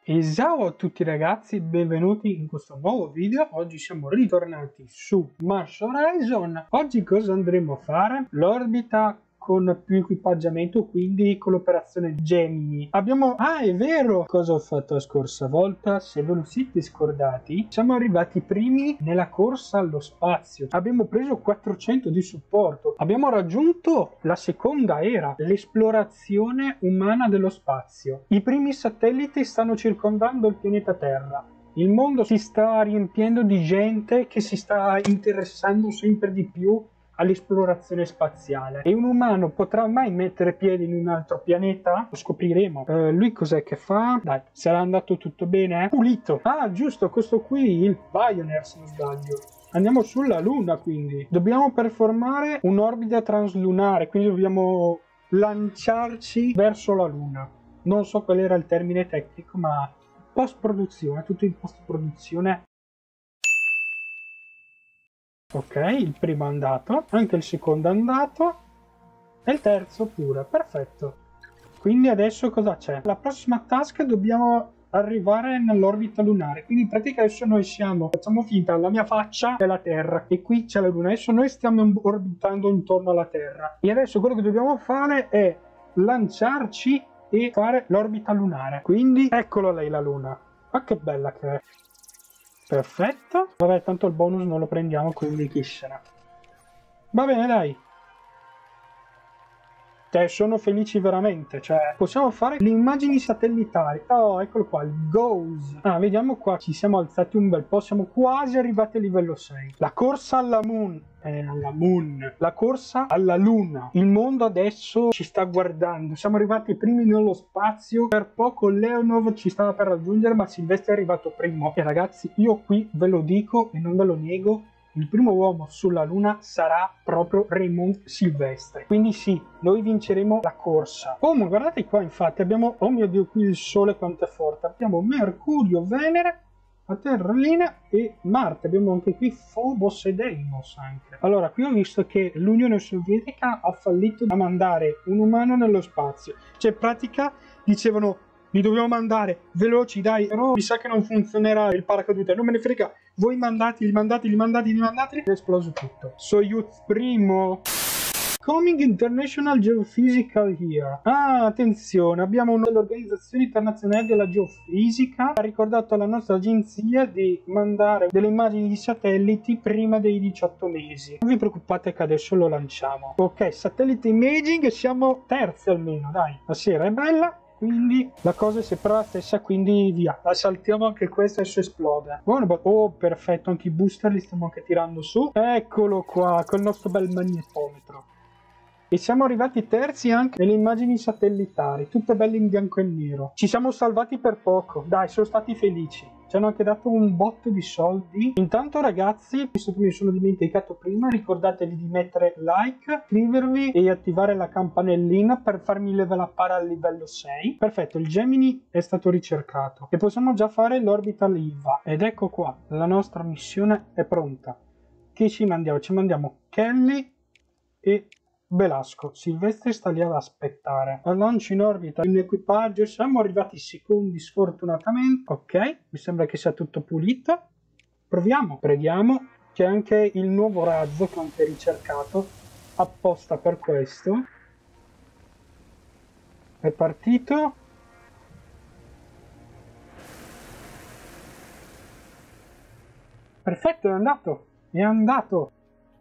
E ciao a tutti ragazzi, benvenuti in questo nuovo video. Oggi siamo ritornati su Mars Horizon. Oggi cosa andremo a fare? L'orbita con più equipaggiamento, quindi con l'operazione Gemini. è vero cosa ho fatto la scorsa volta, se ve lo siete scordati. Siamo arrivati primi nella corsa allo spazio. Abbiamo preso 400 di supporto. Abbiamo raggiunto la seconda era, l'esplorazione umana dello spazio. I primi satelliti stanno circondando il pianeta Terra. Il mondo si sta riempiendo di gente che si sta interessando sempre di più all'esplorazione spaziale. E un umano potrà mai mettere piede in un altro pianeta? Lo scopriremo. Lui cos'è che fa? Dai, sarà andato tutto bene? Pulito. Ah, giusto, questo qui, il Pioneer se non sbaglio. Andiamo sulla Luna, quindi. Dobbiamo performare un'orbita translunare, quindi dobbiamo lanciarci verso la Luna. Non so qual era il termine tecnico, ma post-produzione, tutto in post-produzione. Ok, il primo è andato, anche il secondo è andato e il terzo pure, perfetto. Quindi adesso cosa c'è? La prossima task dobbiamo arrivare nell'orbita lunare, quindi in pratica adesso noi facciamo finta, la mia faccia è la Terra e qui c'è la Luna, adesso noi stiamo orbitando intorno alla Terra e adesso quello che dobbiamo fare è lanciarci e fare l'orbita lunare, quindi eccolo lei la Luna, ma che bella che è. Perfetto. Vabbè, tanto il bonus non lo prendiamo, quindi chi se ne. Va bene, dai. Cioè, sono felici veramente. Cioè, possiamo fare le immagini satellitari. Oh, eccolo qua, il GOES. Ah, vediamo qua. Ci siamo alzati un bel po'. Siamo quasi arrivati a livello 6. La corsa alla Moon. La corsa alla Luna. Il mondo adesso ci sta guardando. Siamo arrivati primi nello spazio. Per poco Leonov ci stava per raggiungere, ma Silvestri è arrivato primo. E ragazzi, io qui ve lo dico e non ve lo nego. Il primo uomo sulla Luna sarà proprio Raymond Silvestri. Quindi sì, noi vinceremo la corsa. Oh, ma guardate qua, infatti, abbiamo... Oh mio Dio, qui il Sole quanto è forte. Abbiamo Mercurio, Venere, la Terra, Linea e Marte. Abbiamo anche qui Phobos e Deimos anche. Allora, qui ho visto che l'Unione Sovietica ha fallito a mandare un umano nello spazio. Cioè, in pratica, dicevano... Li dobbiamo mandare veloci, dai, però mi sa che non funzionerà il paracadute, non me ne frega, voi mandateli, è esploso tutto. Soyuz primo. Coming International Geophysical Year. Ah, attenzione, abbiamo un'organizzazione internazionale della geofisica ha ricordato alla nostra agenzia di mandare delle immagini di satelliti prima dei 18 mesi. Non vi preoccupate che adesso lo lanciamo. Ok, satellite imaging, siamo terzi almeno, dai. La sera è bella. Quindi la cosa è sempre la stessa, quindi via. La saltiamo anche questa e adesso esplode. Buono, oh, perfetto, anche i booster li stiamo anche tirando su. Eccolo qua, col nostro bel magnetometro. E siamo arrivati terzi anche nelle immagini satellitari, tutte belle in bianco e nero. Ci siamo salvati per poco, dai, sono stati felici. Ci hanno anche dato un botto di soldi. Intanto ragazzi, visto che mi sono dimenticato prima, ricordatevi di mettere like, iscrivervi e attivare la campanellina per farmi level upare al livello 6. Perfetto, il Gemini è stato ricercato e possiamo già fare l'orbital IVA. Ed ecco qua, la nostra missione è pronta. Che ci mandiamo? Ci mandiamo Kelly e Velasco. Silvestri sta lì ad aspettare. Al lancio in orbita in equipaggio siamo arrivati secondi sfortunatamente. Ok, mi sembra che sia tutto pulito. Proviamo. Preghiamo. C'è anche il nuovo razzo che ho anche ricercato apposta per questo. È partito. Perfetto, è andato. È andato.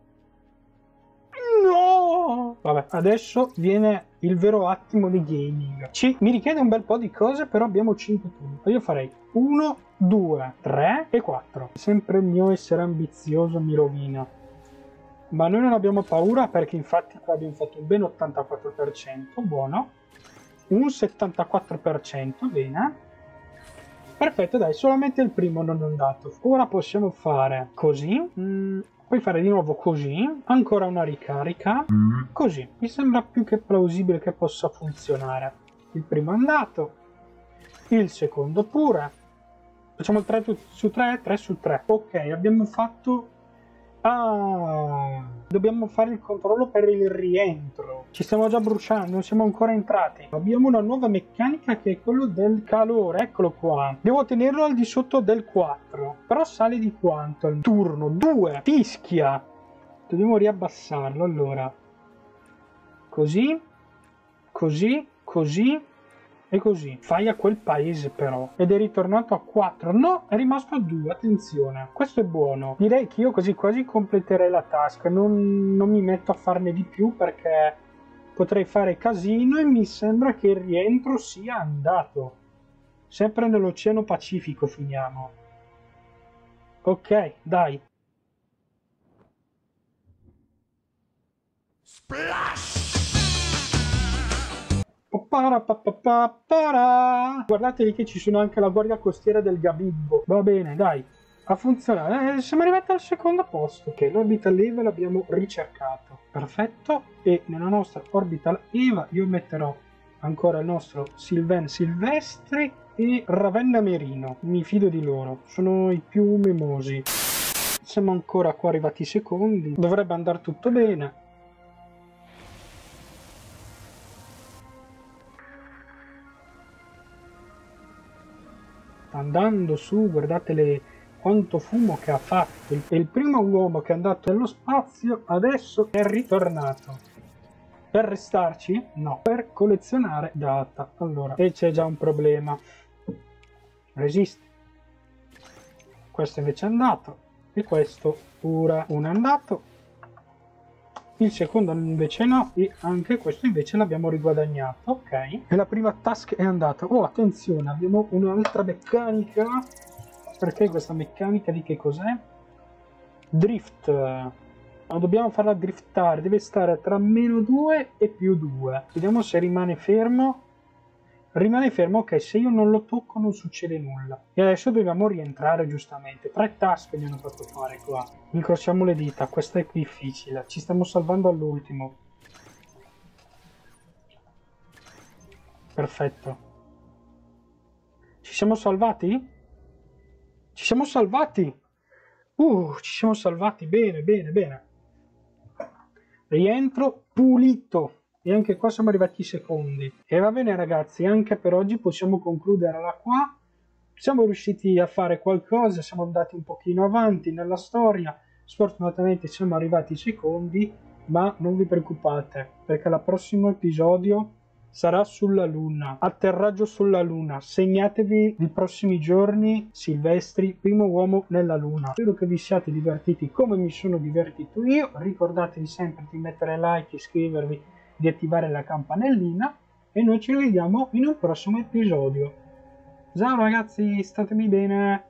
No! Vabbè, adesso viene il vero attimo di gaming. Mi richiede un bel po' di cose, però abbiamo 5 turni. Io farei 1, 2, 3 e 4. Sempre il mio essere ambizioso mi rovina. Ma noi non abbiamo paura perché infatti qua abbiamo fatto un ben 84%, buono. Un 74%, bene. Perfetto, dai, solamente il primo non è andato. Ora possiamo fare così. Puoi fare di nuovo così, ancora una ricarica, così. Mi sembra più che plausibile che possa funzionare. Il primo è andato, il secondo pure. Facciamo il 3 su 3, 3 su 3. Ok, abbiamo fatto Ah, dobbiamo fare il controllo per il rientro. Ci stiamo già bruciando, non siamo ancora entrati. Abbiamo una nuova meccanica che è quello del calore, eccolo qua. Devo tenerlo al di sotto del 4. Però sale di quanto? Il turno 2. Fischia. Dobbiamo riabbassarlo, allora. Così, così, così e così. Fai a quel paese però. Ed è ritornato a 4. No, è rimasto a 2. Attenzione. Questo è buono. Direi che io così quasi completerei la task. Non mi metto a farne di più perché potrei fare casino e mi sembra che il rientro sia andato. Sempre nell'Oceano Pacifico finiamo. Ok, dai. Guardate lì che ci sono anche la guardia costiera del Gabibbo. Va bene, dai, a funzionare. Siamo arrivati al secondo posto. Ok, l'orbital level l'abbiamo ricercato. Perfetto. E nella nostra orbital EVA io metterò ancora il nostro Sylvain Silvestri e Ravenna Merino. Mi fido di loro, sono i più memosi. Siamo ancora qua arrivati secondi. Dovrebbe andare tutto bene. Andando su, guardate quanto fumo che ha fatto. È il primo uomo che è andato nello spazio, adesso è ritornato. Per restarci? No, per collezionare data. Allora, e c'è già un problema. Resiste. Questo invece è andato, e questo pure. Uno è andato, il secondo invece no, e anche questo invece l'abbiamo riguadagnato. Ok, e la prima task è andata. Oh, attenzione, abbiamo un'altra meccanica. Perché questa meccanica di che cos'è? Drift. Dobbiamo farla driftare, deve stare tra -2 e +2. Vediamo se rimane fermo. Rimane fermo, ok, se io non lo tocco non succede nulla. E adesso dobbiamo rientrare giustamente. 3 task mi hanno fatto fare qua. Incrociamo le dita, questa è difficile. Ci stiamo salvando all'ultimo. Perfetto. Ci siamo salvati? Ci siamo salvati! Ci siamo salvati, bene, bene, bene. Rientro pulito. E anche qua siamo arrivati secondi. E va bene ragazzi, anche per oggi possiamo concluderla qua. Siamo riusciti a fare qualcosa, siamo andati un pochino avanti nella storia. Sfortunatamente siamo arrivati secondi, ma non vi preoccupate, perché il prossimo episodio sarà sulla Luna. Atterraggio sulla Luna. Segnatevi i prossimi giorni, Silvestri, primo uomo nella Luna. Spero che vi siate divertiti come mi sono divertito io. Ricordatevi sempre di mettere like, iscrivervi, di attivare la campanellina e noi ci vediamo in un prossimo episodio. Ciao ragazzi, statemi bene!